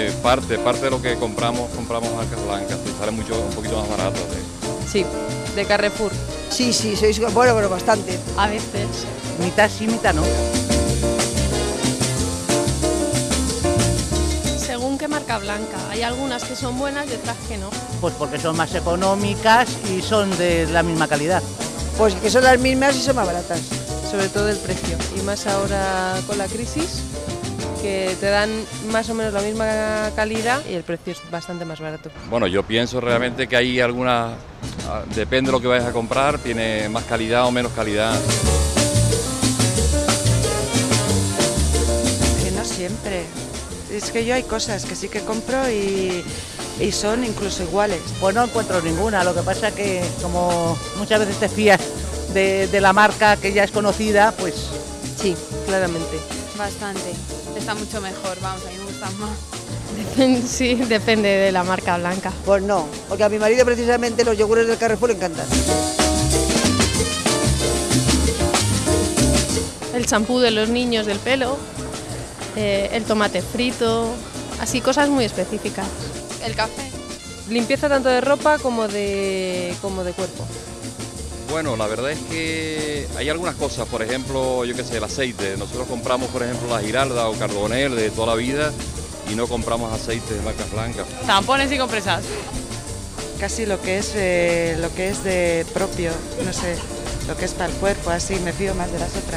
parte de lo que compramos marcas blancas, y sale un poquito más barato. Sí, de Carrefour. Sí, sois bueno, pero bastante. A veces. Mitad sí, mitad no. Según qué marca blanca. Hay algunas que son buenas y otras que no. Pues porque son más económicas y son de la misma calidad. Pues que son las mismas y son más baratas. Sobre todo el precio. Y más ahora con la crisis, que te dan más o menos la misma calidad y el precio es bastante más barato. Bueno, yo pienso realmente que hay algunas, depende de lo que vayas a comprar, tiene más calidad o menos calidad. Que no siempre. Es que yo hay cosas que sí que compro y son incluso iguales. Pues no encuentro ninguna, lo que pasa que como muchas veces te fías de la marca que ya es conocida, pues... Sí, claramente. Bastante. Está mucho mejor, vamos, a mí me gustan más. Sí, depende de la marca blanca. Pues no, porque a mi marido precisamente los yogures del Carrefour le encantan. El champú de los niños del pelo, el tomate frito, así cosas muy específicas. El café. Limpieza tanto de ropa como de cuerpo. Bueno, la verdad es que hay algunas cosas, por ejemplo, yo qué sé, el aceite. Nosotros compramos, por ejemplo, la Giralda o Carbonel de toda la vida y no compramos aceite de marcas blancas. Tampones y compresas. Casi lo que es de propio, no sé, lo que es para el cuerpo, así me fío más de las otras.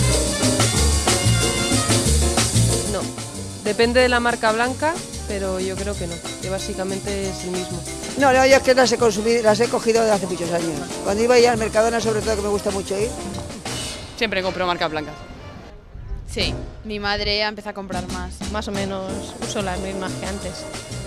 No, depende de la marca blanca, pero yo creo que no, que básicamente es el mismo. No, yo es que las he cogido de hace muchos años. Cuando iba a ir al Mercadona, sobre todo, que me gusta mucho ir. Siempre compro marcas blancas. Sí, mi madre ha empezado a comprar más. Más o menos uso las mismas que antes.